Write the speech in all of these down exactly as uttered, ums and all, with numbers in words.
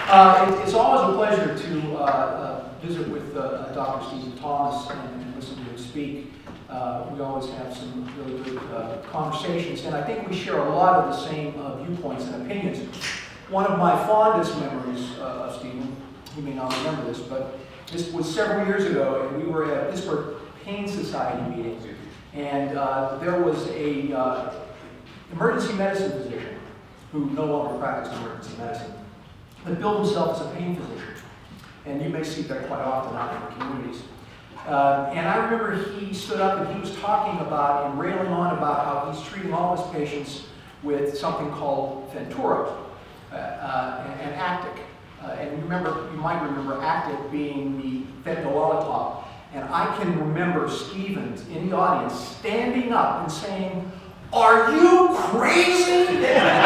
Uh, it, it's always a pleasure to uh, uh, visit with uh, Doctor Stephen Thomas and, and listen to him speak. Uh, we always have some really good uh, conversations, and I think we share a lot of the same uh, viewpoints and opinions. One of my fondest memories uh, of Stephen, you may not remember this, but this was several years ago, and we were at a Pittsburgh Pain Society meeting, and uh, there was a uh, emergency medicine physician who no longer practiced emergency medicine, but billed himself as a pain physician. And you may see that quite often out in the communities. Uh, and I remember he stood up and he was talking about and railing on about how he's treating all his patients with something called Fentura uh, uh, and, and Actic. Uh, and you remember, you might remember Actic being the fentanyl lollipop. And I can remember Stevens in the audience standing up and saying, "Are you crazy?"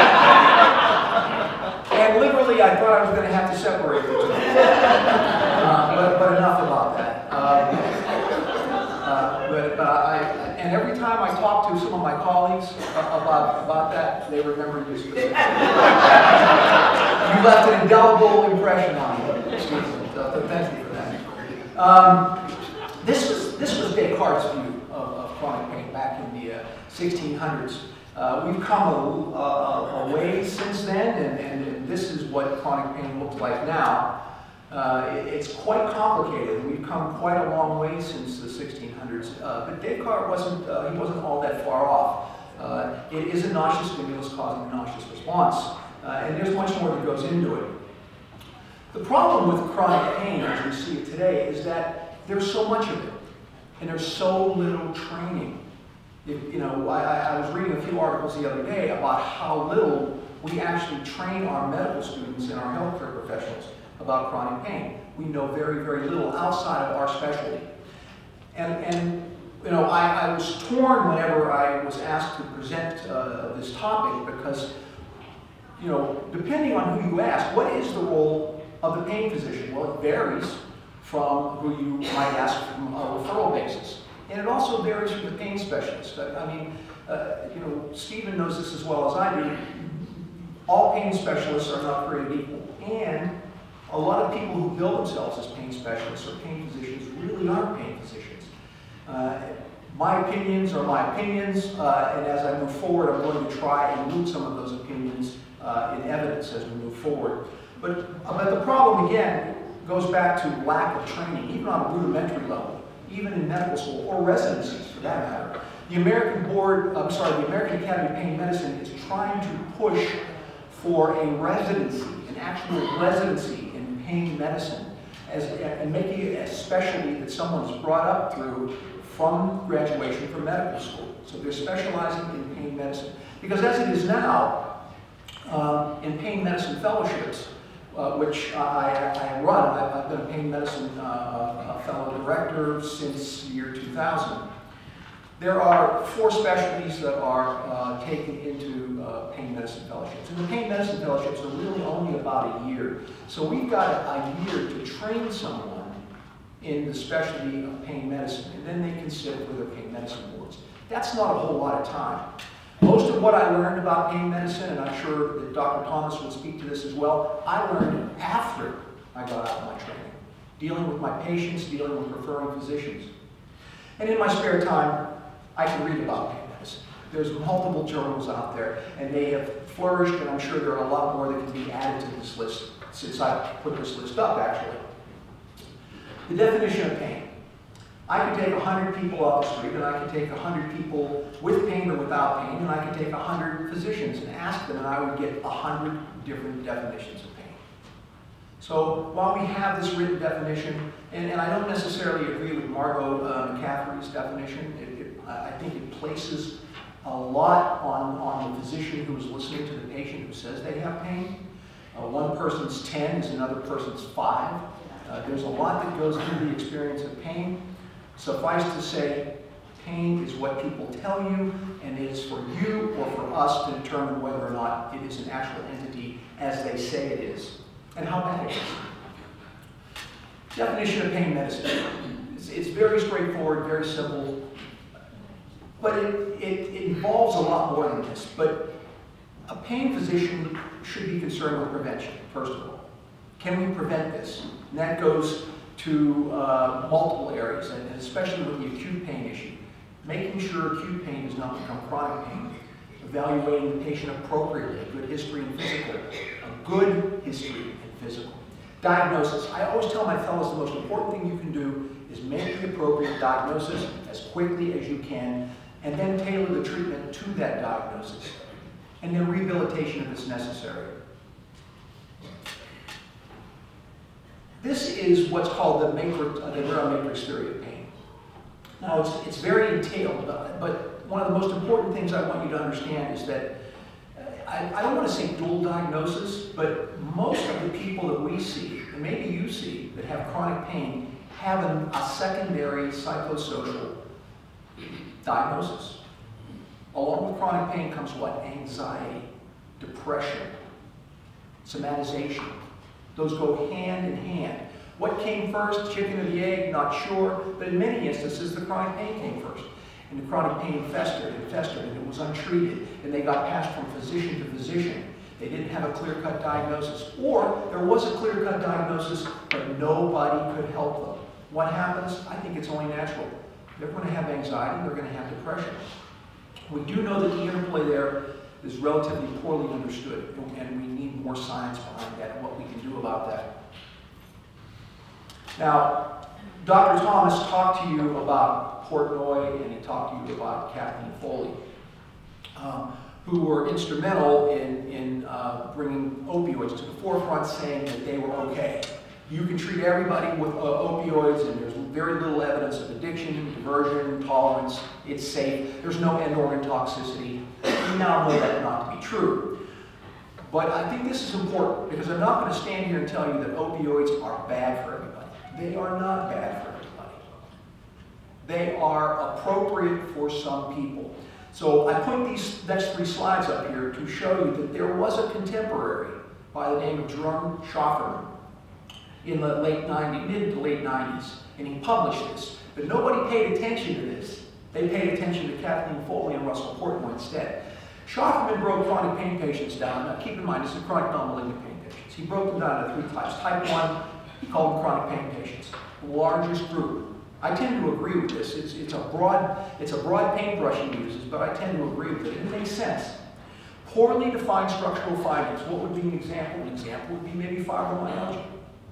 And literally, I thought I was going to have to separate the two. Uh, but, but enough about that. Um, uh, but, but I, and every time I talk to some of my colleagues about, about that, they remember you specifically. You left an indelible impression on me, Stephen. So thank you for that. Um, this was this was Descartes' view of, of chronic pain back in the uh, sixteen hundreds. Uh, we've come a, a, a way since then, and, and this is what chronic pain looks like now. Uh, it, it's quite complicated. We've come quite a long way since the sixteen hundreds, uh, but Descartes wasn't, uh, he wasn't all that far off. Uh, it is a nauseous stimulus causing a nauseous response, uh, and there's much more that goes into it. The problem with chronic pain, as we see it today, is that there's so much of it, and there's so little training. If, you know, I, I was reading a few articles the other day about how little we actually train our medical students and our healthcare professionals about chronic pain. We know very, very little outside of our specialty. And, and you know, I, I was torn whenever I was asked to present uh, this topic because, you know, depending on who you ask, what is the role of the pain physician? Well, it varies from who you might ask from a referral basis. And it also varies from the pain specialist. I mean, uh, you know, Stephen knows this as well as I do. All pain specialists are not created equal. And a lot of people who bill themselves as pain specialists or pain physicians really aren't pain physicians. Uh, my opinions are my opinions, uh, and as I move forward, I'm going to try and root some of those opinions uh, in evidence as we move forward. But, but the problem, again, goes back to lack of training, even on a rudimentary level. Even in medical school, or residencies for that matter. The American Board, I'm sorry, the American Academy of Pain Medicine is trying to push for a residency, an actual residency in pain medicine, as, and making it a specialty that someone is brought up through from graduation from medical school. So they're specializing in pain medicine. Because as it is now, uh, in pain medicine fellowships, Uh, which I, I run. I've, I've been a pain medicine uh, fellow director since the year two thousand. There are four specialties that are uh, taken into uh, pain medicine fellowships. And the pain medicine fellowships are really only about a year. So we've got a, a year to train someone in the specialty of pain medicine, and then they can sit with their pain medicine boards. That's not a whole lot of time. Most of what I learned about pain medicine, and I'm sure that Doctor Thomas would speak to this as well, I learned after I got out of my training, dealing with my patients, dealing with referring physicians. And in my spare time, I can read about pain medicine. There's multiple journals out there, and they have flourished, and I'm sure there are a lot more that can be added to this list since I put this list up, actually. The definition of pain. I could take one hundred people off the street, and I could take one hundred people with pain or without pain, and I could take one hundred physicians and ask them, and I would get one hundred different definitions of pain. So while we have this written definition, and, and I don't necessarily agree with Margot uh, McCaffrey's definition, it, it, I think it places a lot on, on the physician who is listening to the patient who says they have pain. Uh, one person's ten is another person's five. Uh, there's a lot that goes into the experience of pain. Suffice to say, pain is what people tell you, and it is for you or for us to determine whether or not it is an actual entity as they say it is, and how bad it is. Definition of pain medicine. It's, it's very straightforward, very simple, but it, it, it involves a lot more than this. But a pain physician should be concerned with prevention, first of all. Can we prevent this? And that goes to uh, multiple areas, and especially with the acute pain issue. Making sure acute pain does not become chronic pain. Evaluating the patient appropriately, a good history and physical. A good history and physical. Diagnosis. I always tell my fellows the most important thing you can do is make the appropriate diagnosis as quickly as you can, and then tailor the treatment to that diagnosis. And then rehabilitation if it's necessary. This is what's called the, matrix, uh, the neuromatrix theory of pain. Now, it's, it's very detailed, but, but one of the most important things I want you to understand is that uh, I, I don't want to say dual diagnosis, but most of the people that we see, and maybe you see, that have chronic pain have an, a secondary psychosocial diagnosis. Along with chronic pain comes what? Anxiety, depression, somatization. Those go hand in hand. What came first, chicken or the egg, not sure, but in many instances the chronic pain came first. And the chronic pain festered and festered and it was untreated, and they got passed from physician to physician. They didn't have a clear-cut diagnosis. Or there was a clear-cut diagnosis, but nobody could help them. What happens? I think it's only natural. They're going to have anxiety, they're going to have depression. We do know that the interplay there is relatively poorly understood, and we need more science behind that and what we can do about that. Now, Doctor Thomas talked to you about Portnoy, and he talked to you about Kathleen Foley, um, who were instrumental in, in uh, bringing opioids to the forefront, saying that they were okay. You can treat everybody with uh, opioids, and there's very little evidence of addiction, diversion, tolerance. It's safe. There's no end organ toxicity. We now know that not to be true. But I think this is important, because I'm not going to stand here and tell you that opioids are bad for everybody. They are not bad for everybody. They are appropriate for some people. So I put these next three slides up here to show you that there was a contemporary by the name of Jerome Schofferman in the late nineties, mid to late nineties, and he published this. But nobody paid attention to this. They paid attention to Kathleen Foley and Russell Portnoy instead. Schofferman broke chronic pain patients down. Now keep in mind, this is chronic non-malignant pain patients. He broke them down into three types. Type one, he called them chronic pain patients. The largest group. I tend to agree with this. It's, it's, a broad, it's a broad paintbrush he uses, but I tend to agree with it. It makes sense. Poorly defined structural findings. What would be an example? An example would be maybe fibromyalgia.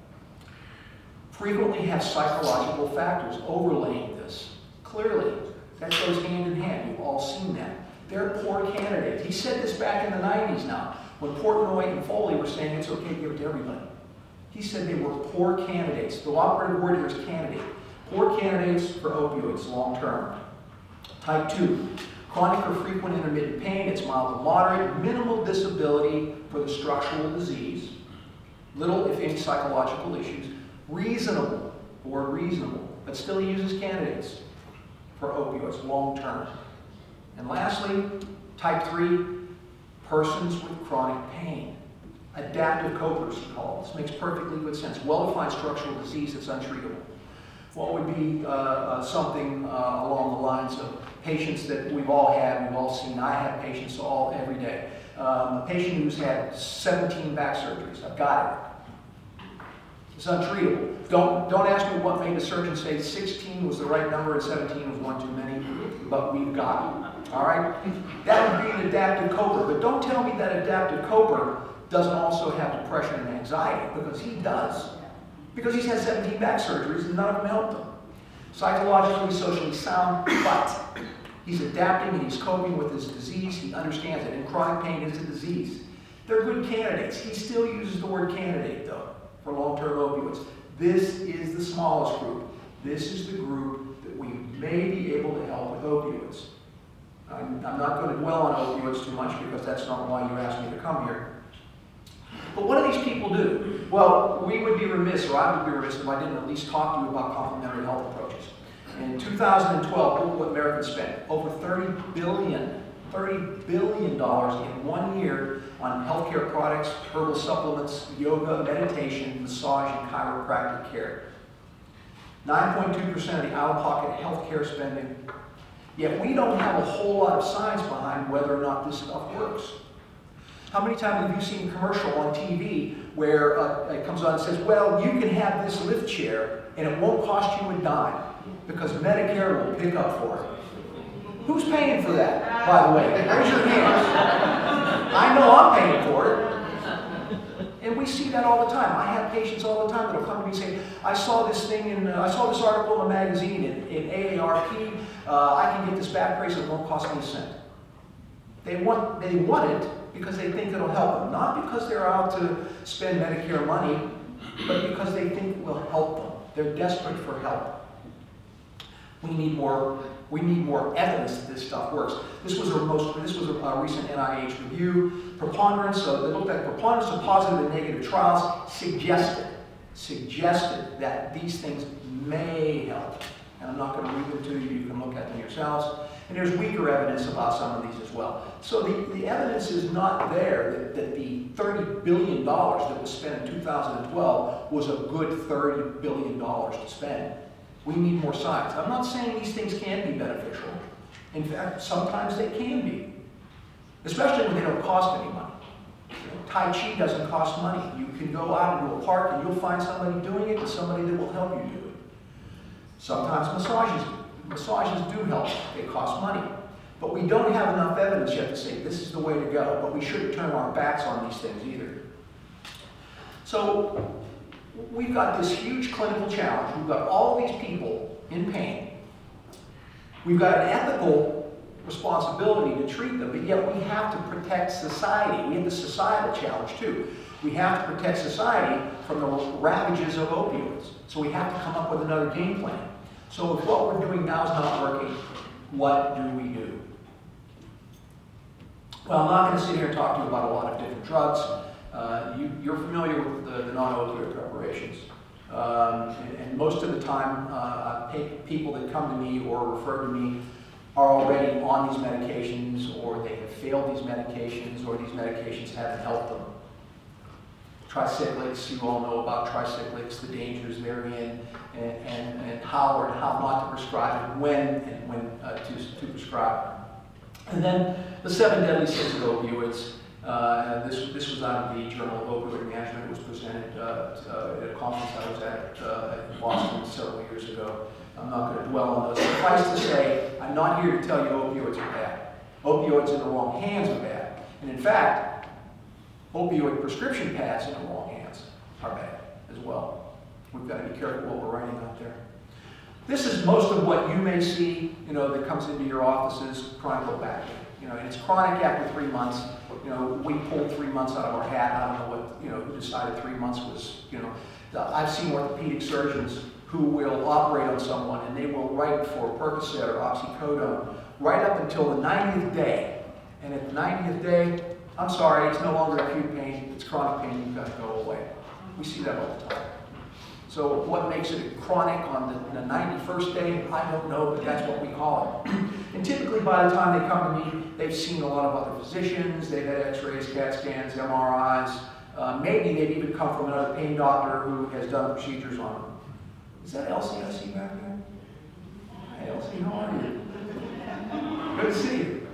Frequently have psychological factors overlaying this. Clearly, that goes hand in hand. You've all seen that. They're poor candidates. He said this back in the nineties now, when Portnoy and Foley were saying it's okay to give it to everybody. He said they were poor candidates. The operative word here is candidate. Poor candidates for opioids long term. Type two, chronic or frequent intermittent pain. It's mild to moderate, minimal disability for the structural disease, little if any psychological issues. Reasonable, or reasonable, but still he uses candidates for opioids long term. And lastly, type three, persons with chronic pain. Adaptive copers, he called. This makes perfectly good sense. Well-defined structural disease that's untreatable. What would be uh, uh, something uh, along the lines of patients that we've all had, we've all seen. I have patients all every day. Um, a patient who's had seventeen back surgeries. I've got it. It's untreatable. Don't, don't ask me what made the surgeon say sixteen was the right number and seventeen was one too many, but we've got it. All right? That would be an adaptive coper, but don't tell me that adaptive coper doesn't also have depression and anxiety, because he does. Because he's had seventeen back surgeries and none of them helped him. Psychologically, socially sound, but he's adapting and he's coping with his disease. He understands it, and chronic pain is a disease. They're good candidates. He still uses the word candidate, though, for long-term opioids. This is the smallest group. This is the group that we may be able to help with opioids. I'm, I'm not going to dwell on opioids too much, because that's not why you asked me to come here. But what do these people do? Well, we would be remiss, or I would be remiss, if I didn't at least talk to you about complementary health approaches. In two thousand twelve, look what Americans spent. Over thirty billion dollars in one year on healthcare products, herbal supplements, yoga, meditation, massage, and chiropractic care. nine point two percent of the out-of-pocket healthcare spending. Yet we don't have a whole lot of science behind whether or not this stuff works. How many times have you seen a commercial on T V where uh, it comes on and says, well, you can have this lift chair and it won't cost you a dime because Medicare will pick up for it. Who's paying for that, by the way? Raise your hands. I know I'm paying for it. And we see that all the time. I have patients all the time that will come to me and say, I saw this thing in, uh, I saw this article in a magazine in, in A A R P. Uh, I can get this back brace, it won't cost me a cent. They want, they want it because they think it'll help them. Not because they're out to spend Medicare money, but because they think it will help them. They're desperate for help. We need more, we need more evidence that this stuff works. This was a most, this was a, a recent N I H review. Preponderance of, they looked at preponderance of positive and negative trials suggested, suggested that these things may help. And I'm not going to read them to you, you can look at them yourselves. And there's weaker evidence about some of these as well. So the, the evidence is not there that, that the thirty billion dollars that was spent in two thousand twelve was a good thirty billion dollars to spend. We need more science. I'm not saying these things can't be beneficial. In fact, sometimes they can be, especially when they don't cost any money. You know, Tai Chi doesn't cost money. You can go out into a park and you'll find somebody doing it and somebody that will help you do it. Sometimes massages, massages do help. They cost money. But we don't have enough evidence yet to say this is the way to go, but we shouldn't turn our backs on these things either. So we've got this huge clinical challenge. We've got all these people in pain. We've got an ethical responsibility to treat them, but yet we have to protect society. We have the societal challenge too. We have to protect society from the ravages of opioids. So we have to come up with another game plan. So if what we're doing now is not working, what do we do? Well, I'm not going to sit here and talk to you about a lot of different drugs. Uh, you, you're familiar with the, the non-opioid preparations. Um, and, and most of the time, uh, people that come to me or refer to me are already on these medications, or they have failed these medications, or these medications haven't helped them. Tricyclics, you all know about tricyclics, the dangers therein, and, and, and how or how not to prescribe it, when and when uh, to, to prescribe it. And then the seven deadly sins of opioids. Uh, this, this was out of the Journal of Opioid Management. It was presented uh, uh, at a conference I was at uh, in Boston several years ago. I'm not going to dwell on those. Suffice to say, I'm not here to tell you opioids are bad. Opioids in the wrong hands are bad. And in fact, opioid prescription pads in the wrong hands are bad as well. We've got to be careful what we're writing out there. This is most of what you may see, you know, that comes into your offices, chronic low back pain. You know, and it's chronic after three months. You know, we pulled three months out of our hat. I don't know what, you know, who decided three months was, you know. I've seen orthopedic surgeons who will operate on someone and they will write for Percocet or oxycodone right up until the ninetieth day. And at the ninetieth day, I'm sorry, it's no longer acute pain, it's chronic pain, you've got to go away. We see that all the time. So what makes it chronic on the, the ninety-first day, I don't know, but that's what we call it. And typically by the time they come to me, they've seen a lot of other physicians, they've had x-rays, CAT scans, M R Is. Uh, maybe they've even come from another pain doctor who has done procedures on them. Is that Elsie I see back there? Hi Elsie, how are you? Good to see you.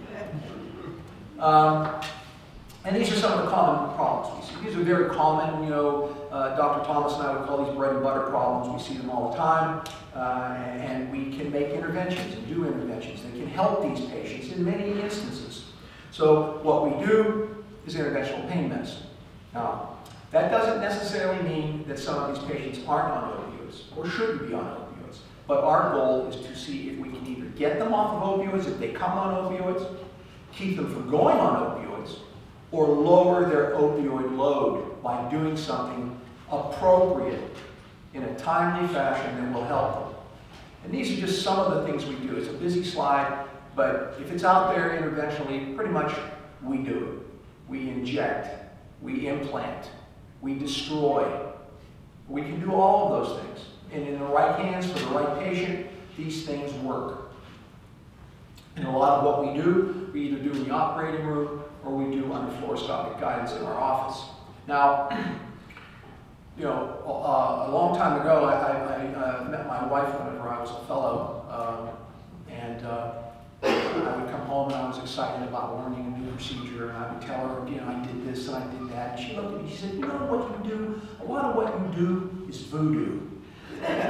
Um, and these are some of the common problems we see. These are very common, you know, uh, Doctor Thomas and I would call these bread and butter problems. We see them all the time. Uh, and, and we can make interventions and do interventions that can help these patients in many instances. So what we do is interventional pain medicine. Now, that doesn't necessarily mean that some of these patients aren't on opioids or shouldn't be on opioids. But our goal is to see if we can either get them off of opioids if they come on opioids, keep them from going on opioids, or lower their opioid load by doing something appropriate in a timely fashion that will help them. And these are just some of the things we do. It's a busy slide, but if it's out there interventionally, pretty much we do it. We inject, we implant, we destroy. We can do all of those things. And in the right hands for the right patient, these things work. And a lot of what we do, we either do in the operating room or we do under fluoroscopic guidance in our office. Now, you know, uh, a long time ago, I, I, I uh, met my wife whenever I was a fellow, um, and uh, I would come home and I was excited about learning a new procedure, and I would tell her, you know, I did this and I did that. And she looked at me, she said, you know what you do? A lot of what you do is voodoo. and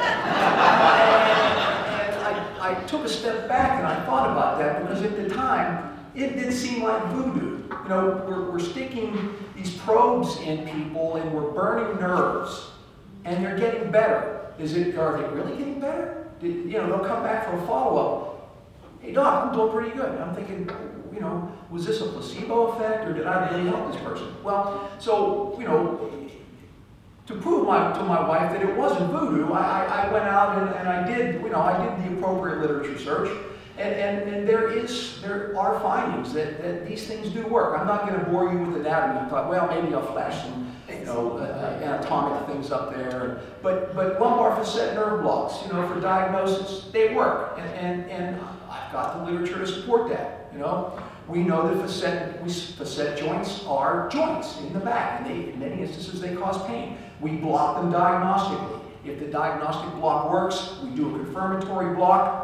I, I took a step back and I thought about that, because at the time, it did seem like voodoo. You know, we're, we're sticking these probes in people and we're burning nerves, and they're getting better. Is it, are they really getting better? Did, you know, they'll come back for a follow-up. Hey, doc, I'm doing pretty good. I'm thinking, you know, was this a placebo effect, or did I really help this person? Well, so, you know, to prove my, to my wife that it wasn't voodoo, I, I, I went out and, and I did, you know, I did the appropriate literature search. And, and, and there is, there are findings that, that these things do work. I'm not going to bore you with anatomy. I thought, well, maybe I'll flash some, you know, uh, anatomic things up there. But, but lumbar facet nerve blocks, you know, for diagnosis, they work. And, and, and I've got the literature to support that, you know. We know that facet, we, facet joints are joints in the back, and they, in many instances they cause pain. We block them diagnostically. If the diagnostic block works, we do a confirmatory block.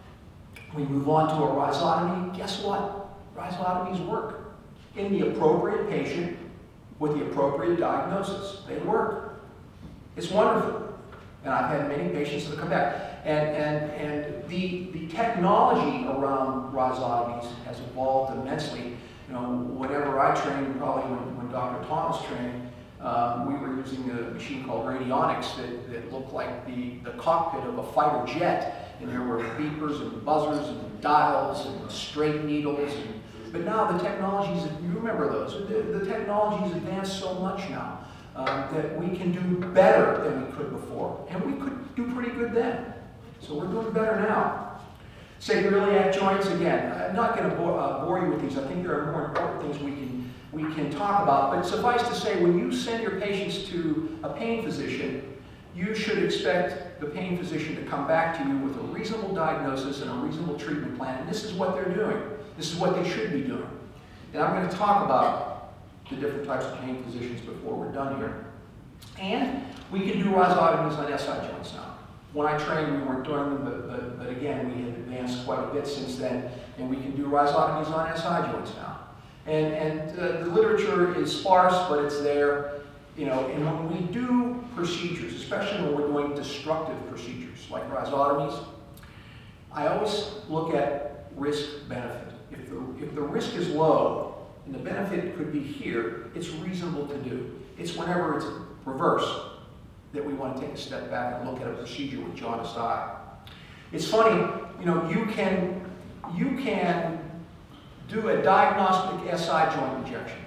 We move on to a rhizotomy. Guess what? Rhizotomies work in the appropriate patient with the appropriate diagnosis. They work. It's wonderful. And I've had many patients that come back. And, and, and the, the technology around rhizotomies has evolved immensely. You know, whenever I trained, probably when, when Doctor Thomas trained, um, we were using a machine called radionics that, that looked like the, the cockpit of a fighter jet. And there were beepers and buzzers and dials and straight needles. And, but now the technologies, you remember those, the, the technology's advanced so much now um, that we can do better than we could before. And we could do pretty good then. So we're doing better now. Sacroiliac joints, again, I'm not going to bore, uh, bore you with these. I think there are more important things we can, we can talk about. But suffice to say, when you send your patients to a pain physician, you should expect the pain physician to come back to you with a reasonable diagnosis and a reasonable treatment plan. And this is what they're doing. This is what they should be doing. And I'm going to talk about the different types of pain physicians before we're done here. And we can do rhizotomies on S I joints now. When I trained, we weren't doing them, but, but, but again, we have advanced quite a bit since then, and we can do rhizotomies on S I joints now. And, and uh, the literature is sparse, but it's there. You know, and when we do procedures, especially when we're doing destructive procedures like rhizotomies, I always look at risk-benefit. If the, if the risk is low and the benefit could be here, it's reasonable to do. It's whenever it's reverse that we want to take a step back and look at a procedure with jaundiced eye. It's funny, you know, you can, you can do a diagnostic S I joint injection.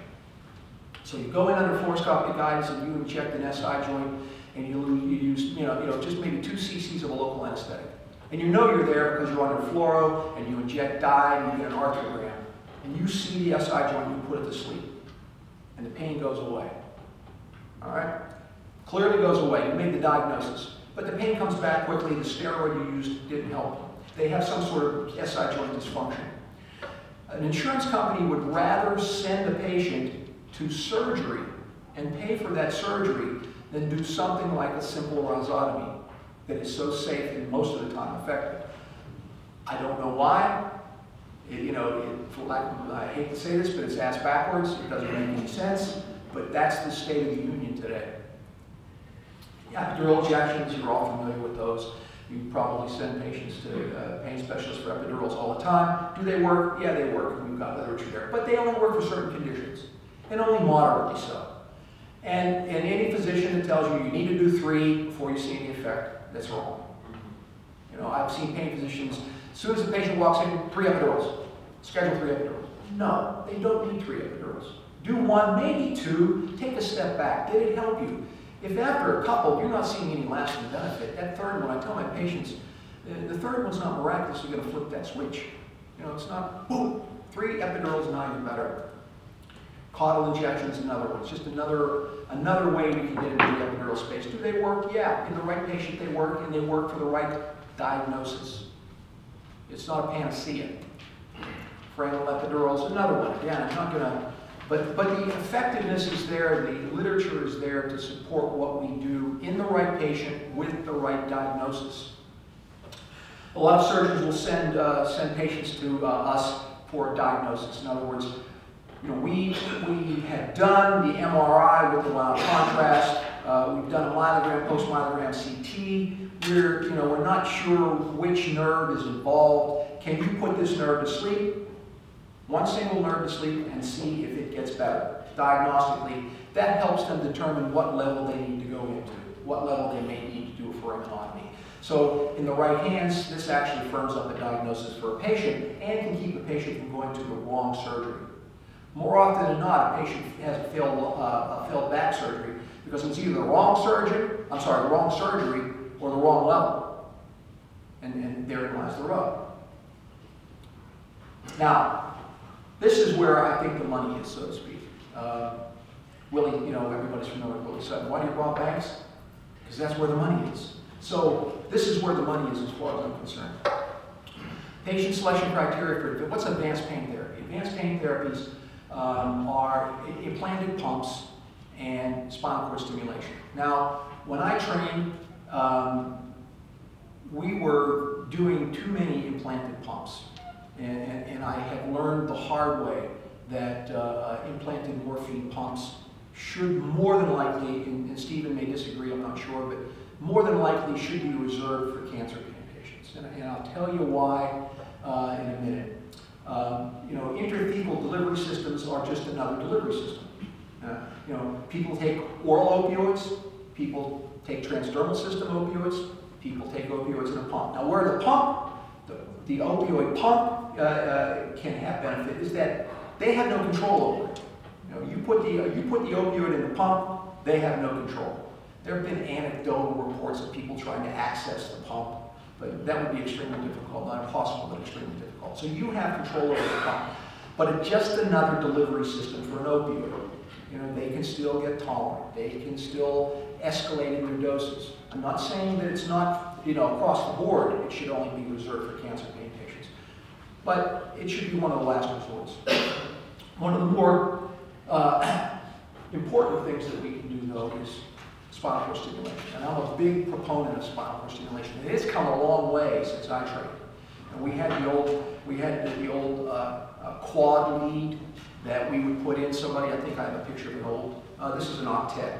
So you go in under fluoroscopic guidance and you inject an S I joint, and you, you use, you know, you know, just maybe two C C's of a local anesthetic. And you know you're there because you're under fluoro, and you inject dye, and you get an arthrogram. And you see the S I joint, you put it to sleep. And the pain goes away. All right? Clearly goes away. You made the diagnosis. But the pain comes back quickly. The steroid you used didn't help. They have some sort of S I joint dysfunction. An insurance company would rather send a patient to surgery and pay for that surgery than do something like a simple rhizotomy that is so safe and most of the time effective. I don't know why. It, you know, it, for lack of, I hate to say this, but it's ass backwards. It doesn't make any sense. But that's the state of the union today. Epidural injections, you're all familiar with those. You probably send patients to uh, pain specialists for epidurals all the time. Do they work? Yeah, they work. We've got literature there. But they only work for certain conditions, and only moderately so. And, and any physician that tells you you need to do three before you see any effect, that's wrong. You know, I've seen pain physicians, as soon as the patient walks in, three epidurals. Schedule three epidurals. No, they don't need three epidurals. Do one, maybe two, take a step back. Did it help you? If after a couple, you're not seeing any lasting benefit, that third one, I tell my patients, the third one's not miraculously going to flip that switch. You know, it's not, boom, three epidurals, now you're better. Caudal injections, another one. It's just another, another way we can get into the epidural space. Do they work? Yeah. In the right patient, they work, and they work for the right diagnosis. It's not a panacea. Frenal epidurals, another one. Again, I'm not going to, but, but the effectiveness is there, the literature is there to support what we do in the right patient with the right diagnosis. A lot of surgeons will send, uh, send patients to uh, us for diagnosis. In other words, you know, we, we have done the M R I with the loud contrast. Uh, we've done a myelogram, post-myelogram C T. We're, you know, we're not sure which nerve is involved. Can you put this nerve to sleep? One single nerve to sleep and see if it gets better. Diagnostically, that helps them determine what level they need to go into, what level they may need to do a foraminotomy. So in the right hands, this actually firms up a diagnosis for a patient and can keep a patient from going to the wrong surgery. More often than not, a patient has a failed, uh, a failed back surgery because it was either the wrong surgeon, I'm sorry, the wrong surgery or the wrong level. And, and therein lies the rub. Now, this is where I think the money is, so to speak. Uh, Willie, you know, everybody's familiar with Willie Sutton. Why do you rob banks? Because that's where the money is. So this is where the money is as far as I'm concerned. Patient selection criteria for what's advanced pain therapy? Advanced pain therapies um, are implanted pumps and spinal cord stimulation. Now, when I trained, um, we were doing too many implanted pumps. And, and, and I had learned the hard way that uh, implanted morphine pumps should more than likely, and, and Stephen may disagree, I'm not sure, but more than likely should be reserved for cancer pain patients. And, and I'll tell you why uh, in a minute. Um, you know, intrathecal delivery systems are just another delivery system. Uh, you know, people take oral opioids, people take transdermal system opioids, people take opioids in a pump. Now where the pump, the, the opioid pump uh, uh, can have benefit is that they have no control over it. You know, you put the, uh, you put the opioid in the pump, they have no control. There have been anecdotal reports of people trying to access the pump, but that would be extremely difficult, not impossible, but extremely difficult. So you have control over the pump, but it's just another delivery system for an opioid. You know, they can still get tolerant. They can still escalate in their doses. I'm not saying that it's not, you know, across the board, it should only be reserved for cancer pain patients, but it should be one of the last resorts. One of the more uh, important things that we can do, though, is spinal cord stimulation. And I'm a big proponent of spinal cord stimulation. It has come a long way since I trained. And we had the old, we had the, the old uh, uh, quad lead that we would put in somebody. I think I have a picture of an old. Uh, this is an octet.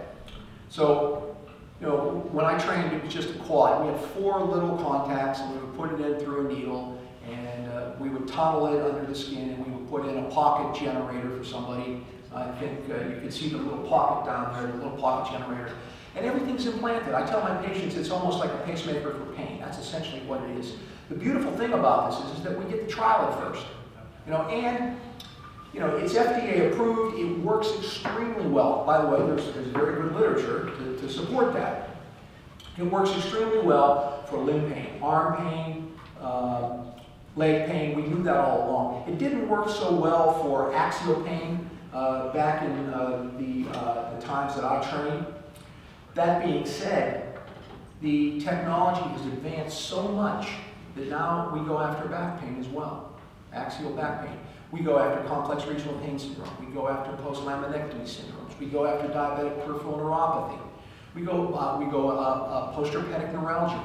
So, you know, when I trained, it was just a quad. We had four little contacts, and we would put it in through a needle, and uh, we would tunnel it under the skin, and we would put in a pocket generator for somebody. I think uh, you can see the little pocket down there, the little pocket generator. And everything's implanted. I tell my patients it's almost like a pacemaker for pain. That's essentially what it is. The beautiful thing about this is, is that we get the trial at first. You know, and you know, it's F D A approved. It works extremely well. By the way, there's, there's very good literature to, to support that. It works extremely well for limb pain, arm pain, uh, leg pain. We knew that all along. It didn't work so well for axial pain uh, back in uh, the, uh, the times that I trained. That being said, the technology has advanced so much that now we go after back pain as well, axial back pain. We go after complex regional pain syndrome. We go after post-laminectomy syndromes. We go after diabetic peripheral neuropathy. We go, uh, we go uh, uh, post-herpetic neuralgia.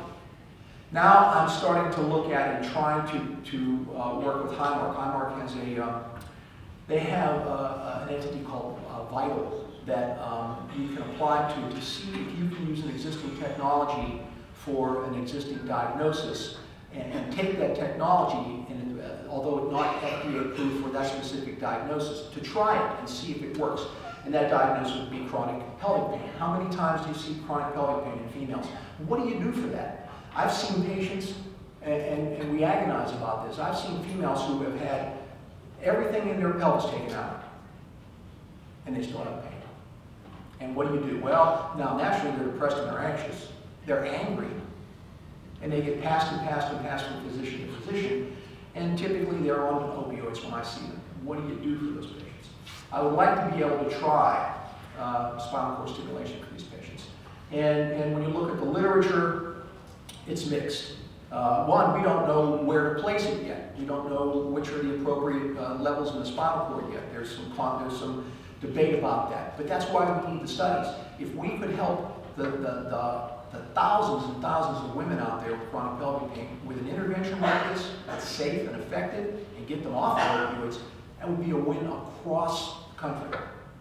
Now I'm starting to look at and trying to, to uh, work with Highmark. Highmark has a, uh, they have uh, an entity called uh, Vital that um, you can apply to to see if you can use an existing technology for an existing diagnosis and, and take that technology, and, uh, although not F D A approved for that specific diagnosis, to try it and see if it works. And that diagnosis would be chronic pelvic pain. How many times do you see chronic pelvic pain in females? What do you do for that? I've seen patients, and, and, and we agonize about this, I've seen females who have had everything in their pelvis taken out, and they still have pain. And what do you do? Well, now naturally they're depressed and they're anxious. They're angry. And they get passed and passed and passed from physician to physician. And typically they're on opioids when I see them. What do you do for those patients? I would like to be able to try uh, spinal cord stimulation for these patients. And, and when you look at the literature, it's mixed. Uh, one, we don't know where to place it yet. We don't know which are the appropriate uh, levels in the spinal cord yet. There's some, there's some debate about that. But that's why we need the studies. If we could help the, the, the the thousands and thousands of women out there with chronic pelvic pain, with an intervention like this that's safe and effective and get them off of opioids, that would be a win across the country.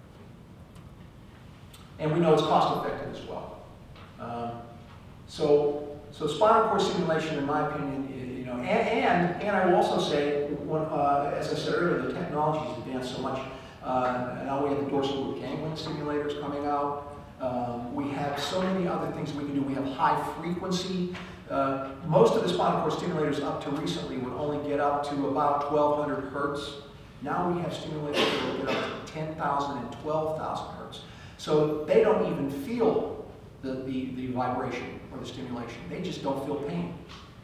And we know it's cost effective as well. Um, so, so spinal cord stimulation, in my opinion, is, you know, and, and, and I will also say, when, uh, as I said earlier, the technology has advanced so much. Uh, now we have the dorsal root ganglion stimulators coming out. Um, we have so many other things we can do. We have high frequency. Uh, most of the spinal cord stimulators up to recently would only get up to about twelve hundred hertz. Now we have stimulators that will get up to ten thousand and twelve thousand hertz. So they don't even feel the, the, the vibration or the stimulation. They just don't feel pain.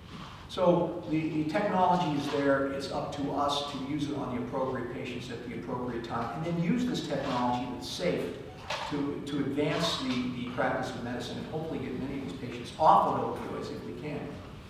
So the, the technology is there. It's up to us to use it on the appropriate patients at the appropriate time, and then use this technology that's safe to, to advance the, the practice of medicine and hopefully get many of these patients off of opioids if we can.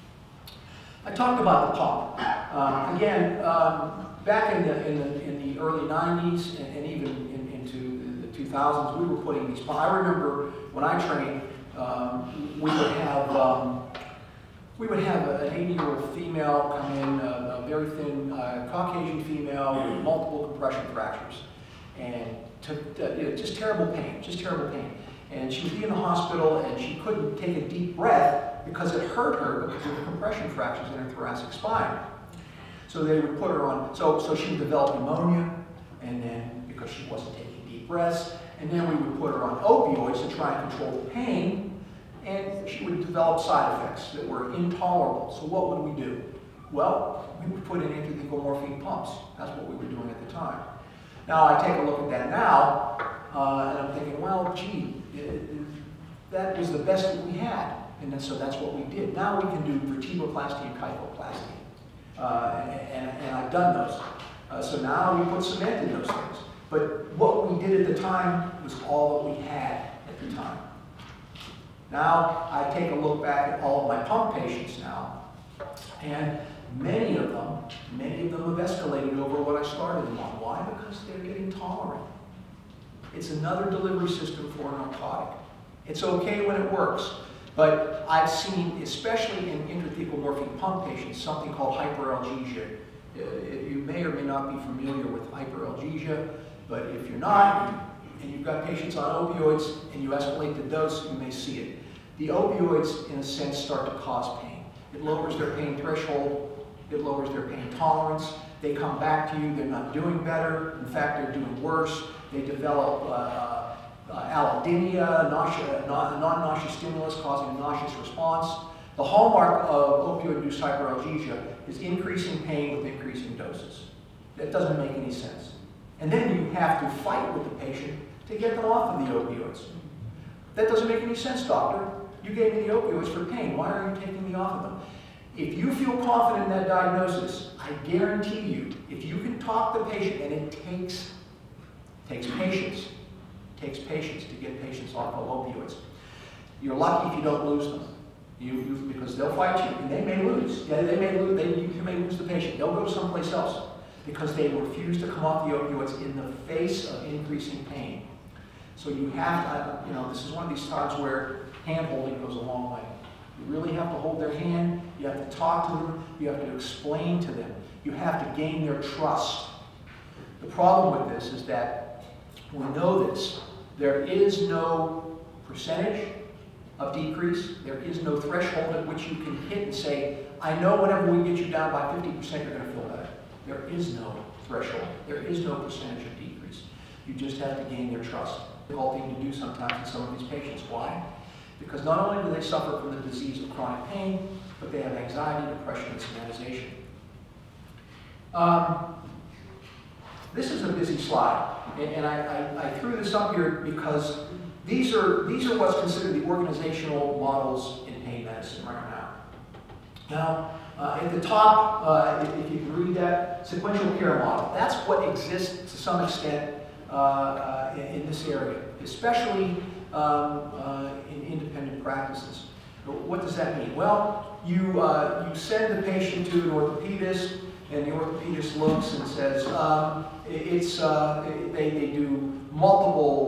I talked about the pump. Um, again, um, back in the, in the, in the early nineties and, and even in, into the two thousands, we were putting these pumps. I remember when I trained, um, we would have um, we would have an eighty-year-old female come in, a, a very thin uh, Caucasian female with multiple compression fractures, and to, uh, you know, just terrible pain, just terrible pain. And she would be in the hospital, and she couldn't take a deep breath because it hurt her because of the compression fractures in her thoracic spine. So they would put her on, so, so she would develop pneumonia, and then because she wasn't taking deep breaths, and then we would put her on opioids to try and control the pain, and she would develop side effects that were intolerable. So what would we do? Well, we would put in intrathecal morphine pumps. That's what we were doing at the time. Now I take a look at that now, uh, and I'm thinking, well, gee, it, it, that was the best that we had, and then, so that's what we did. Now we can do vertebroplasty and kyphoplasty, uh, and, and, and I've done those. Uh, so now we put cement in those things. But what we did at the time was all that we had at the time. Now I take a look back at all of my pump patients now, and many of them, many of them have escalated over what I started them on. Why? Because they're getting tolerant. It's another delivery system for a narcotic. It's okay when it works, but I've seen, especially in intrathecal morphine pump patients, something called hyperalgesia. Uh, you may or may not be familiar with hyperalgesia, but if you're not, and you've got patients on opioids and you escalate the dose, you may see it. The opioids, in a sense, start to cause pain. It lowers their pain threshold. It lowers their pain tolerance. They come back to you. They're not doing better. In fact, they're doing worse. They develop uh, uh, allodynia, nausea, non-nauseous stimulus causing a nauseous response. The hallmark of opioid-induced hyperalgesia is increasing pain with increasing doses. That doesn't make any sense. And then you have to fight with the patient to get them off of the opioids. That doesn't make any sense, doctor. You gave me the opioids for pain. Why are you taking me off of them? If you feel confident in that diagnosis, I guarantee you, if you can talk the patient, and it takes, takes patience, takes patience to get patients off of opioids. You're lucky if you don't lose them, you, you, because they'll fight you, and they may lose. Yeah, they may lose. They, you may lose the patient. They'll go someplace else because they refuse to come off the opioids in the face of increasing pain. So you have to, you know, this is one of these times where hand-holding goes a long way. You really have to hold their hand, you have to talk to them, you have to explain to them, you have to gain their trust. The problem with this is that we know this. There is no percentage of decrease, there is no threshold at which you can hit and say, I know whenever we get you down by fifty percent, you're going to feel better. There is no threshold, there is no percentage of decrease. You just have to gain their trust. Difficult thing to do sometimes in some of these patients. Why? Because not only do they suffer from the disease of chronic pain, but they have anxiety, depression, and somatization. Um, this is a busy slide, and, and I, I, I threw this up here because these are, these are what's considered the organizational models in pain medicine right now. Now, uh, at the top, uh, if, if you can read that, sequential care model. That's what exists to some extent uh, uh, in, in this area, especially Um, uh, in independent practices. What does that mean? Well, you, uh, you send the patient to an orthopedist, and the orthopedist looks and says, um, it's, uh, they, they do multiple uh,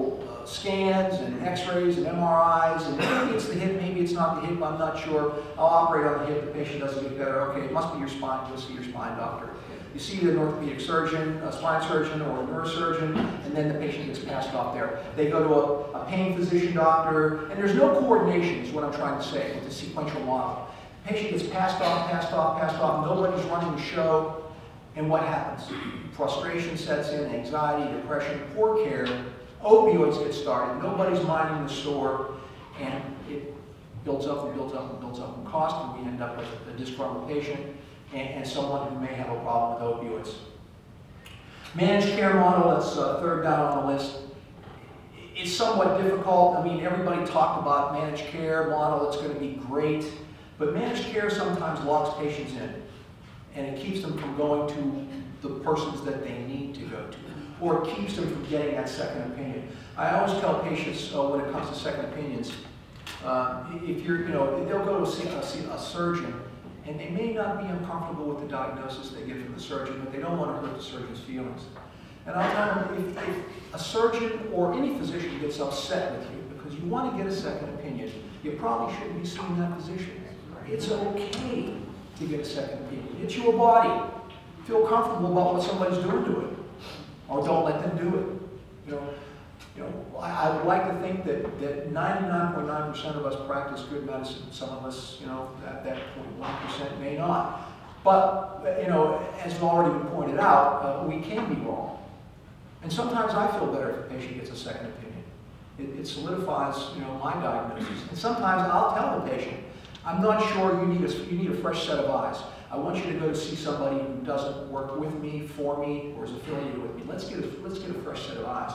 uh, scans and x-rays and M R Is, and maybe it's the hip, maybe it's not the hip, I'm not sure. I'll operate on the hip, the patient doesn't get better. Okay, it must be your spine, go see your spine doctor. You see an orthopedic surgeon, a spine surgeon, or a neurosurgeon, and then the patient gets passed off there. They go to a, a pain physician doctor, and there's no coordination, is what I'm trying to say, with the sequential model. The patient gets passed off, passed off, passed off, nobody's running the show, and what happens? Frustration sets in, anxiety, depression, poor care, opioids get started, nobody's minding the store, and it builds up and builds up and builds up in cost, and we end up with a disgruntled patient and, and someone who may have a problem with opioids. Managed care model, that's uh, third down on the list. It's somewhat difficult. I mean, everybody talked about managed care model, it's going to be great, but managed care sometimes locks patients in, and it keeps them from going to the persons that they need to go to, or it keeps them from getting that second opinion. I always tell patients uh, when it comes to second opinions, uh, if you're, you know, they'll go to see a, see a surgeon, and they may not be uncomfortable with the diagnosis they get from the surgeon, but they don't want to hurt the surgeon's feelings. And I'll tell them, if, if a surgeon or any physician gets upset with you because you want to get a second opinion, you probably shouldn't be seeing that physician. It's okay to get a second opinion. It's your body. Feel comfortable about what somebody's doing to it, or don't let them do it. You know, you know. I, I would like to think that that ninety-nine point nine percent of us practice good medicine. Some of us, you know, that that zero point one percent may not. But you know, as already been pointed out, uh, we can be wrong. And sometimes I feel better if a patient gets a second opinion. It, it solidifies, you know, my diagnosis. And sometimes I'll tell the patient, I'm not sure you need a, you need a fresh set of eyes. I want you to go to see somebody who doesn't work with me, for me, or is affiliated with me. Let's get a, let's get a fresh set of eyes.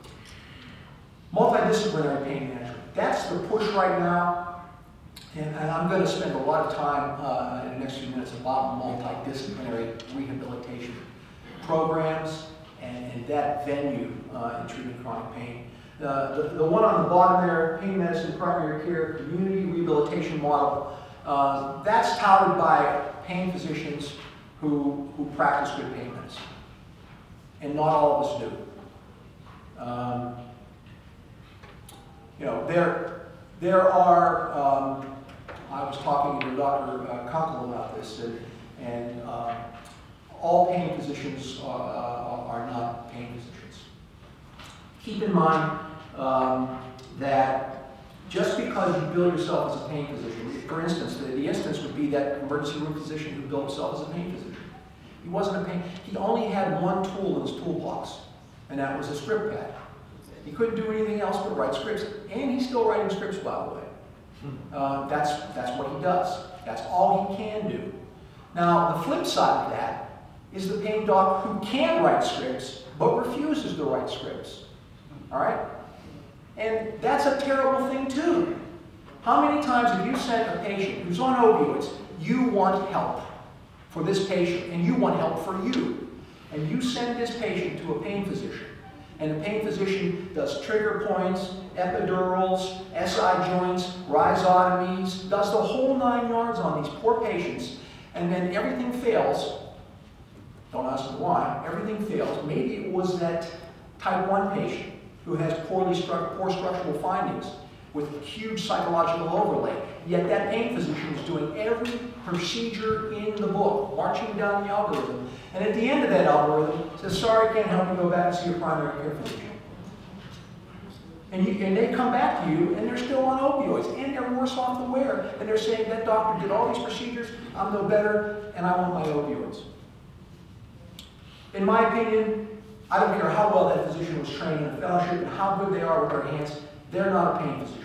Multidisciplinary pain management. That's the push right now. And, and I'm going to spend a lot of time uh, in the next few minutes about multidisciplinary rehabilitation programs and, and that venue uh, in treating chronic pain. Uh, the, the one on the bottom there, pain medicine, primary care, community rehabilitation model, uh, that's touted by pain physicians who, who practice good pain medicine. And not all of us do. Um, you know, there, there are, um, I was talking to Doctor Uh, Kunkel about this, and, and uh, all pain physicians are, uh, are not pain physicians. Keep in mind um, that just because you bill yourself as a pain physician, for instance, the, the instance would be that emergency room physician who billed himself as a pain physician. He wasn't a pain, he only had one tool in his toolbox, and that was a script pad. He couldn't do anything else but write scripts, and he's still writing scripts, by the way. Uh, that's, that's what he does. That's all he can do. Now, the flip side of that is the pain doc who can write scripts, but refuses to write scripts. All right? And that's a terrible thing, too. How many times have you sent a patient who's on opioids, you want help for this patient, and you want help for you, and you send this patient to a pain physician, and the pain physician does trigger points, epidurals, S I joints, rhizotomies, does the whole nine yards on these poor patients, and then everything fails. Don't ask me why. Everything fails. Maybe it was that type one patient who has poorly stru poor structural findings with huge psychological overlay. Yet that pain physician is doing every procedure in the book, marching down the algorithm. And at the end of that algorithm, says, sorry, I can't help you, go back and see your primary care physician. And, you, and they come back to you, and they're still on opioids, and they're worse off than where. And they're saying, that doctor did all these procedures, I'm no better, and I want my opioids. In my opinion, I don't care how well that physician was trained in a fellowship and how good they are with their hands, they're not a pain physician.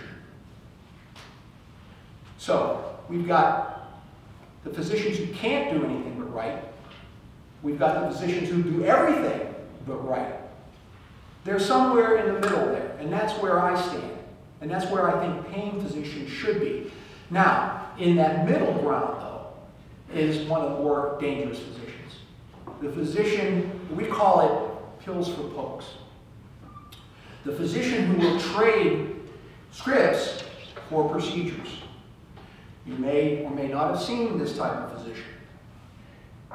So, we've got the physicians who can't do anything but write. We've got the physicians who do everything but write. They're somewhere in the middle there, and that's where I stand. And that's where I think pain physicians should be. Now, in that middle ground, though, is one of the more dangerous physicians. The physician, we call it pills for pokes. The physician who will trade scripts for procedures. You may or may not have seen this type of physician.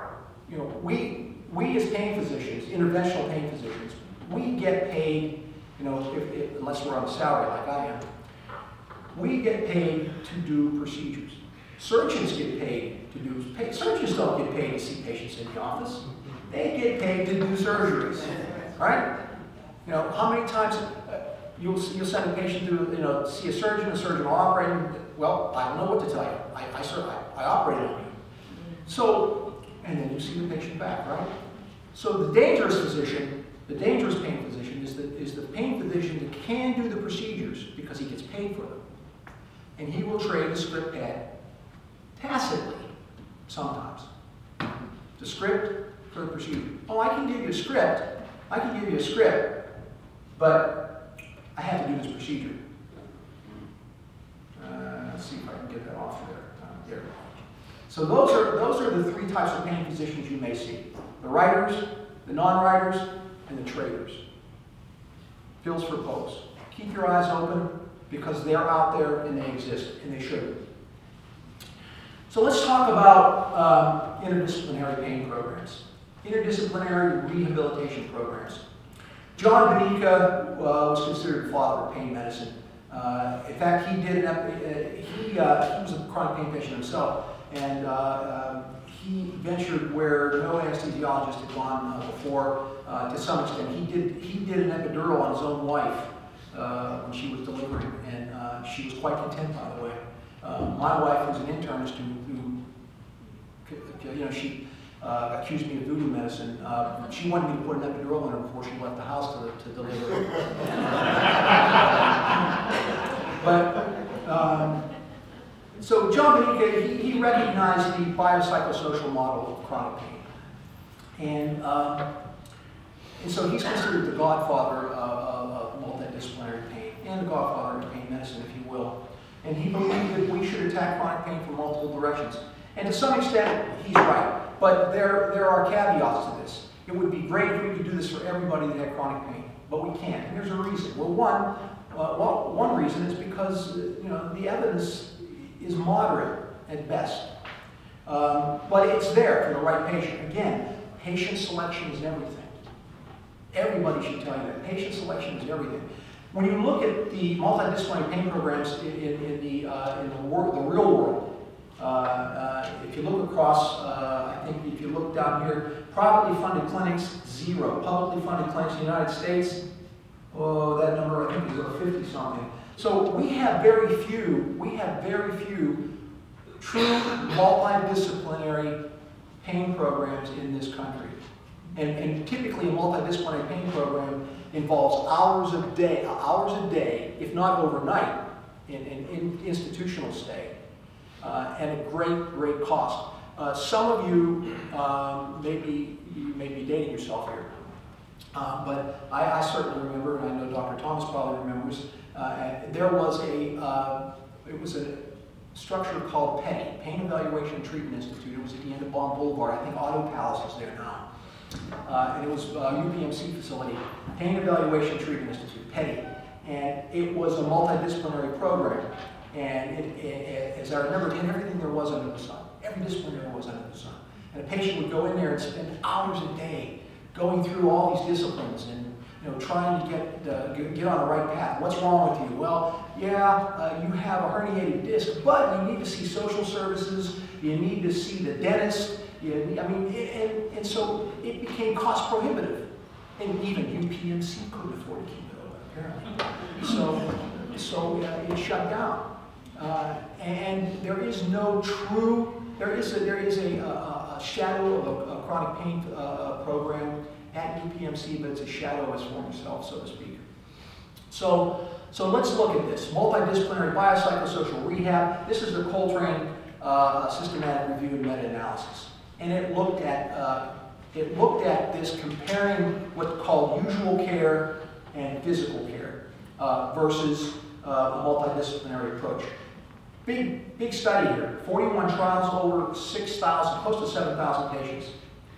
You know, we, we as pain physicians, interventional pain physicians, we get paid you know, if, if, unless we're on salary like I am. We get paid to do procedures. Surgeons get paid to do, pay, surgeons don't get paid to see patients in the office. They get paid to do surgeries, right? You know, how many times uh, you'll, you'll send a patient to, you know, see a surgeon, a surgeon will operate, and, well, I don't know what to tell you. I, I, I, I operated on you. So, and then you see the patient back, right? So the dangerous physician, the dangerous pain physician is the, is the pain physician that can do the procedures because he gets paid for them. And he will trade the script pad tacitly, sometimes. The script for the procedure. Oh, I can give you a script. I can give you a script, but I have to do this procedure. Uh, let's see if I can get that off there. Uh, there. So those are, those are the three types of pain physicians you may see. The writers, the non-writers, and the traders. Pills for popes. Keep your eyes open because they're out there and they exist, and they should. So let's talk about um, interdisciplinary pain programs. Interdisciplinary rehabilitation programs. John Benica uh, was considered the father of pain medicine. Uh, in fact, he did an uh, he uh, he was a chronic pain patient himself, and uh, um, he ventured where no anesthesiologist had gone uh, before. Uh, to some extent, he did he did an epidural on his own wife uh, when she was delivering, and uh, she was quite content, by the way. Uh, my wife was an internist who, who you know, she uh, accused me of voodoo medicine. Uh, she wanted me to put an epidural in her before she left the house to, to deliver. But, um, so John Benica, he, he recognized the biopsychosocial model of chronic pain. And, um, and so he's considered the godfather of, of multidisciplinary pain, and the godfather of pain medicine, if you will. And he believed that we should attack chronic pain from multiple directions. And to some extent, he's right. But there, there are caveats to this. It would be great if we could do this for everybody that had chronic pain, but we can't. And there's a reason. Well, one, uh, well, one reason is because you know the evidence is moderate at best. Um, but it's there for the right patient. Again, patient selection is everything. Everybody should tell you that. Patient selection is everything. When you look at the multidisciplinary pain programs in, in, in the uh, in the, world, the real world, uh, uh, if you look across, uh, I think if you look down here, privately funded clinics, zero. Publicly funded clinics in the United States, oh, that number I think is over fifty something. So we have very few. We have very few true multidisciplinary pain programs in this country, and, and typically a multidisciplinary pain program involves hours a day, hours a day, if not overnight, in, in, in institutional stay, uh, and at great, great cost. Uh, some of you, um, maybe you may be dating yourself here, uh, but I, I certainly remember, and I know Doctor Thomas probably remembers, uh, there was a, uh, it was a structure called PETI, Pain Evaluation and Treatment Institute. It was at the end of Baum Boulevard. I think Auto Palace is there now. Uh, and it was a U P M C facility, Pain Evaluation Treatment Institute, PETI. And it was a multidisciplinary program. And it, it, as I remember, it had everything there was under the sun. Every discipline there was under the sun. And a patient would go in there and spend hours a day going through all these disciplines and you know, trying to get, uh, get on the right path. What's wrong with you? Well, yeah, uh, you have a herniated disc, but you need to see social services, you need to see the dentist. You, I mean, it, and, and so it became cost prohibitive. And even U P M C couldn't afford to keep it open, apparently. So, so uh, it shut down. Uh, and there is no true, there is a, there is a, a, a shadow of a, a chronic pain uh, program at U P M C, but it's a shadow of its former self, so to speak. So, so let's look at this. Multidisciplinary biopsychosocial rehab. This is the Coltrane uh, systematic review and meta-analysis. And it looked at, uh, it looked at this comparing what's called usual care and physical care uh, versus uh, a multidisciplinary approach. Big, big study here. forty-one trials, over six thousand, close to seven thousand patients.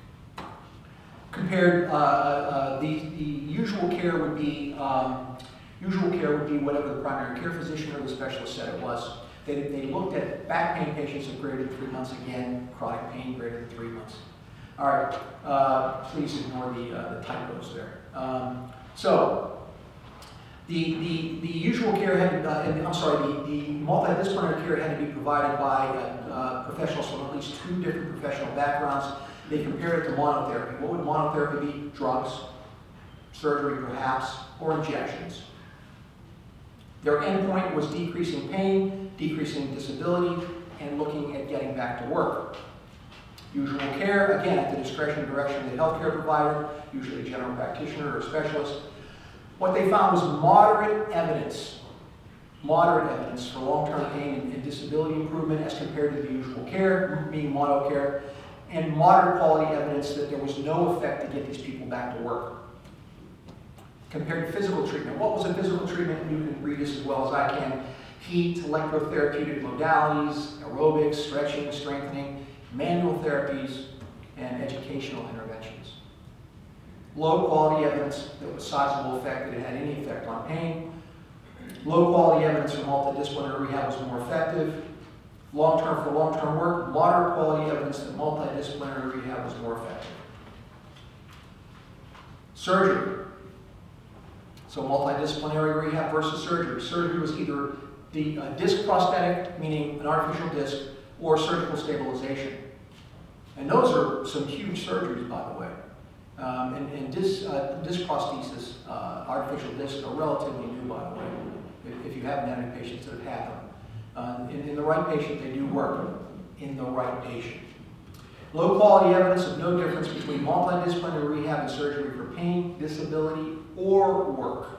Compared, uh, uh, the, the usual care would be, um, usual care would be whatever the primary care physician or the specialist said it was. They, they looked at back pain patients of greater than three months, again, chronic pain greater than three months. All right, uh, please ignore the, uh, the typos there. Um, so, The, the, the usual care had, uh, and, I'm sorry, the, the multidisciplinary care had to be provided by uh, uh, professionals from at least two different professional backgrounds. They compared it to monotherapy. What would monotherapy be? Drugs, surgery perhaps, or injections. Their endpoint was decreasing pain, decreasing disability, and looking at getting back to work. Usual care, again, at the discretion and direction of the healthcare provider, usually a general practitioner or a specialist. What they found was moderate evidence, moderate evidence for long-term pain and, and disability improvement as compared to the usual care, meaning mono care, and moderate quality evidence that there was no effect to get these people back to work. Compared to physical treatment. What was a physical treatment? You can read this as well as I can. Heat, electrotherapeutic modalities, aerobics, stretching, strengthening, manual therapies, and educational interventions. Low quality evidence that was sizable effect, that it had any effect on pain. Low quality evidence for multidisciplinary rehab was more effective. Long-term for long-term work, moderate quality evidence that multidisciplinary rehab was more effective. Surgery. So multidisciplinary rehab versus surgery. Surgery was either the uh, disc prosthetic, meaning an artificial disc, or surgical stabilization. And those are some huge surgeries, by the way. Um, and and disc, uh, disc prosthesis, uh, artificial discs, are relatively new, by the way, if, if you haven't had any patients that have had them. Uh, in, in the right patient, they do work. In the right patient. Low quality evidence of no difference between multidisciplinary rehab and surgery for pain, disability, or work.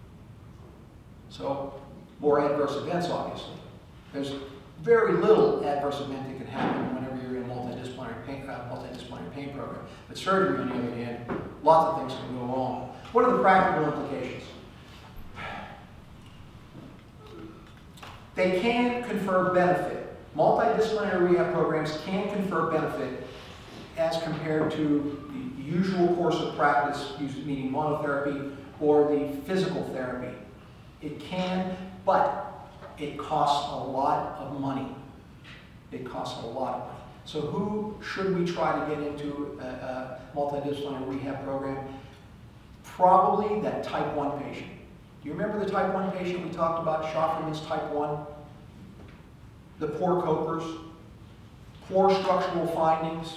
So, more adverse events, obviously. There's very little adverse event that can happen whenever you're in a multidisciplinary pain, uh, multidisciplinary pain program. But surgery, on the other hand, lots of things can go wrong. What are the practical implications? They can confer benefit. Multidisciplinary rehab programs can confer benefit as compared to the usual course of practice, meaning monotherapy, or the physical therapy. It can, but it costs a lot of money. It costs a lot of money. So who should we try to get into a, a multidisciplinary rehab program? Probably that type one patient. Do you remember the type one patient we talked about, Schofferman's type one? The poor copers, poor structural findings,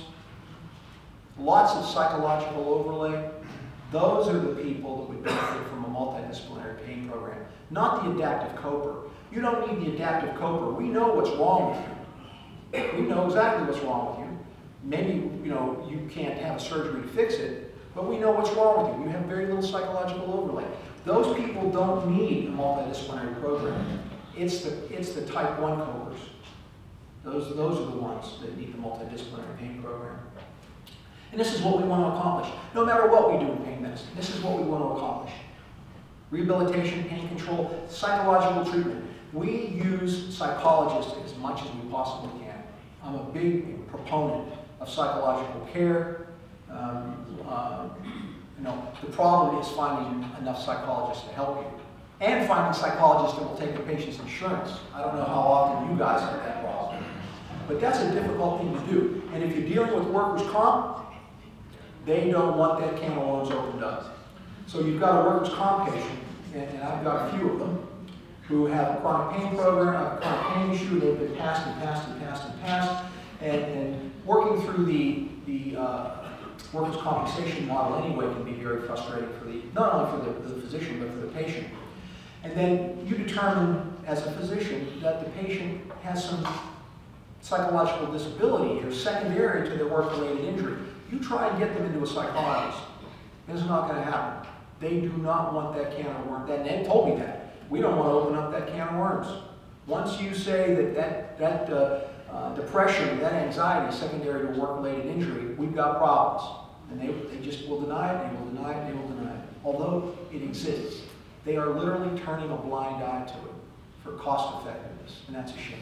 lots of psychological overlay. Those are the people that would benefit from a multidisciplinary pain program, not the adaptive coper. You don't need the adaptive coper. We know what's wrong with you. We know exactly what's wrong with you. Maybe, you know, you can't have a surgery to fix it, but we know what's wrong with you. You have very little psychological overlay. Those people don't need a multidisciplinary program. It's the, it's the type one copers. Those, those are the ones that need the multidisciplinary pain program. And this is what we want to accomplish. No matter what we do in pain medicine, this is what we want to accomplish. Rehabilitation, pain control, psychological treatment. We use psychologists as much as we possibly can. I'm a big proponent of psychological care. Um, uh, you know, the problem is finding enough psychologists to help you. And finding psychologists that will take the patient's insurance. I don't know how often you guys have that problem. But that's a difficult thing to do. And if you're dealing with workers' comp, they don't want that can of worms opened up. So you've got a workers' comp patient, and, and I've got a few of them, who have a chronic pain program, a chronic pain issue. They've been passed and passed and passed and passed. And, and working through the, the uh, workers' compensation model anyway can be very frustrating for the, not only for the, the physician, but for the patient. And then you determine as a physician that the patient has some psychological disability or secondary to their work-related injury. You try and get them into a psychologist. It's not going to happen. They do not want that can of worms. And they told me that. We don't want to open up that can of worms. Once you say that that, that uh, uh, depression, that anxiety is secondary to work-related injury, we've got problems. And they, they just will deny it, they will deny it, they will deny it. Although it exists. They are literally turning a blind eye to it for cost effectiveness, and that's a shame.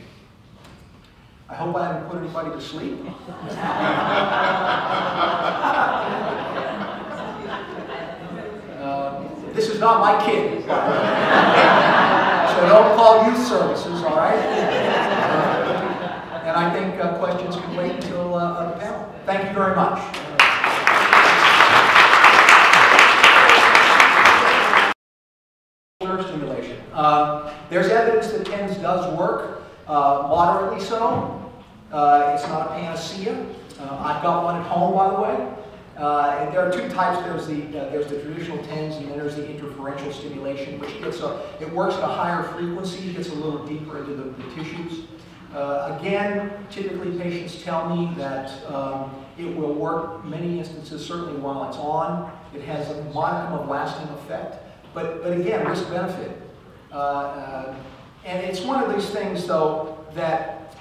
I hope I haven't put anybody to sleep. uh, this is not my kid, so don't call youth services, all right? Uh, and I think uh, questions can wait until uh, the panel. Thank you very much. Uh, there's evidence that TENS does work, uh, moderately so. Uh, it's not a panacea. Uh, I've got one at home, by the way. Uh, and there are two types. There's the uh, there's the traditional TENS, and then there's the interferential stimulation, which gets a it works at a higher frequency, gets a little deeper into the, the tissues. Uh, again, typically patients tell me that um, it will work many instances, certainly while it's on. It has a modicum of lasting effect, but but again, risk benefit. Uh, uh, and it's one of these things, though, that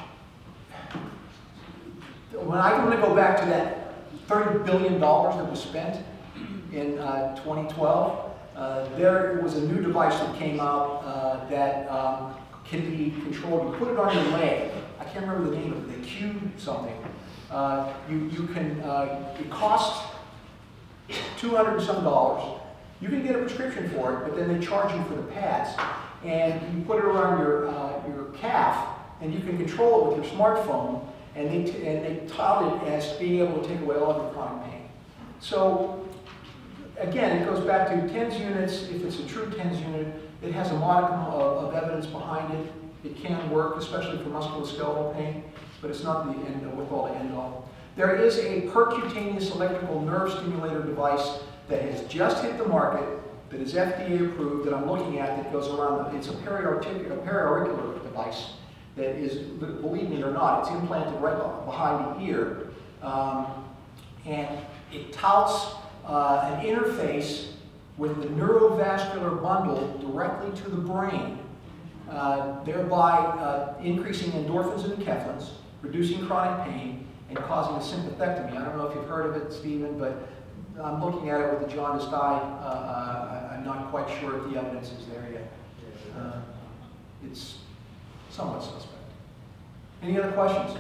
when I'm going to go back to that thirty billion dollars that was spent in uh, twenty twelve. Uh, there was a new device that came out uh, that um, can be controlled. You put it on your leg. I can't remember the name of it. The Q something. Uh, you you can. Uh, it costs two hundred and some dollars. You can get a prescription for it, but then they charge you for the pads, and you put it around your uh, your calf, and you can control it with your smartphone. And they, t and they tout it as being able to take away all of your chronic pain. So, again, it goes back to TENS units. If it's a true TENS unit, it has a modicum of, of evidence behind it. It can work, especially for musculoskeletal pain, but it's not the end with all the end all. There is a percutaneous electrical nerve stimulator device that has just hit the market, that is F D A approved, that I'm looking at, that goes around. It's a periauricular device. That is, believe me or not, it's implanted right behind the ear, um, and it touts uh, an interface with the neurovascular bundle directly to the brain, uh, thereby uh, increasing endorphins and enkephalins, reducing chronic pain, and causing a sympathectomy. I don't know if you've heard of it, Stephen, but I'm looking at it with a jaundiced eye. Uh, uh, I'm not quite sure if the evidence is there yet. Uh, it's somewhat suspect. Any other questions?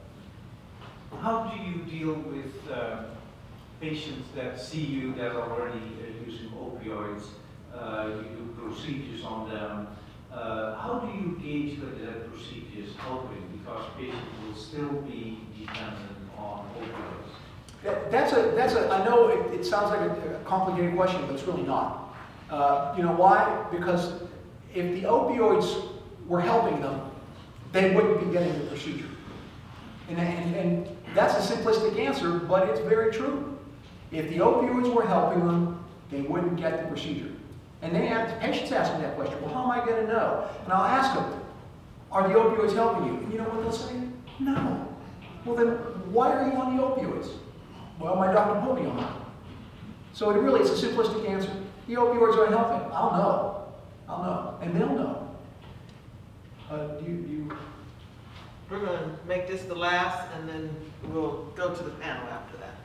How do you deal with uh, patients that see you that are already uh, using opioids? Uh, you do procedures on them. Uh, how do you gauge whether that procedure is helping? Because patients will still be dependent on opioids. That, that's a, that's a, I know it, it sounds like a, a complicated question, but it's really not. Uh, you know why? Because if the opioids were helping them, they wouldn't be getting the procedure. And, and, and that's a simplistic answer, but it's very true. If the opioids were helping them, they wouldn't get the procedure. And then have, the patients ask me that question, well, how am I going to know? And I'll ask them, are the opioids helping you? And you know what they'll say? No. Well, then why are you on the opioids? Well, my doctor put me on them. So it really is a simplistic answer. The opioids are helping. I'll know. I'll know. And they'll know. Uh, do you, do you... We're going to make this the last, and then we'll go to the panel after that.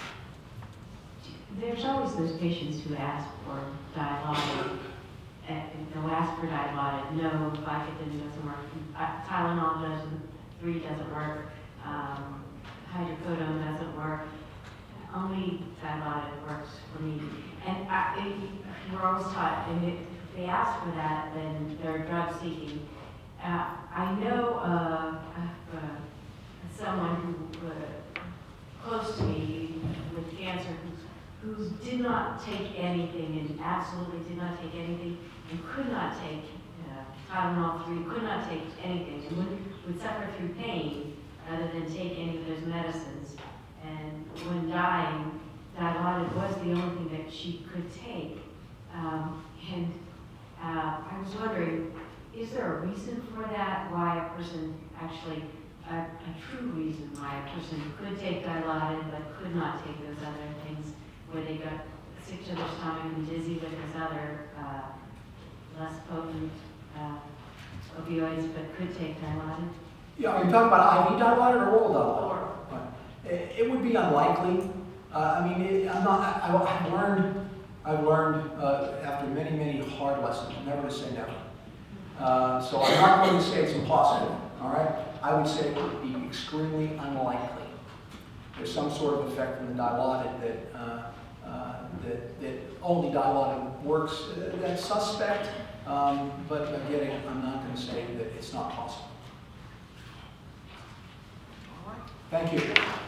There's always those patients who ask for Dilaudid, and they'll ask for Dilaudid. No, Vicodin doesn't work. Tylenol doesn't. Three doesn't work. Um, hydrocodone doesn't work. Only Dilaudid works for me. And I, it, we're always taught, and if they ask for that, then they're drug seeking. Uh, I know uh, uh, someone who uh, close to me with cancer who, who did not take anything and absolutely did not take anything and could not take uh, Tylenol three, could not take anything and would, would suffer through pain rather than take any of those medicines. And when dying, Dilaudid was the only thing that she could take. Um, and uh, I was wondering, is there a reason for that? Why a person actually, a, a true reason why a person could take Dilaudid but could not take those other things, where they got sick to their stomach and dizzy with those other uh, less potent uh, opioids but could take Dilaudid? Yeah, are you talking about I V Dilaudid or oral Dilaudid? Right. It, it would be unlikely. Uh, I mean, it, I'm not. I, I've learned. I've learned uh, after many, many hard lessons never to say never. Uh, so I'm not going to say it's impossible, all right? I would say it would be extremely unlikely. There's some sort of effect from the Dilaudid that, uh, uh, that, that only Dilaudid works. Uh, that's suspect, um, but again, I'm not going to say that it's not possible. All right. Thank you.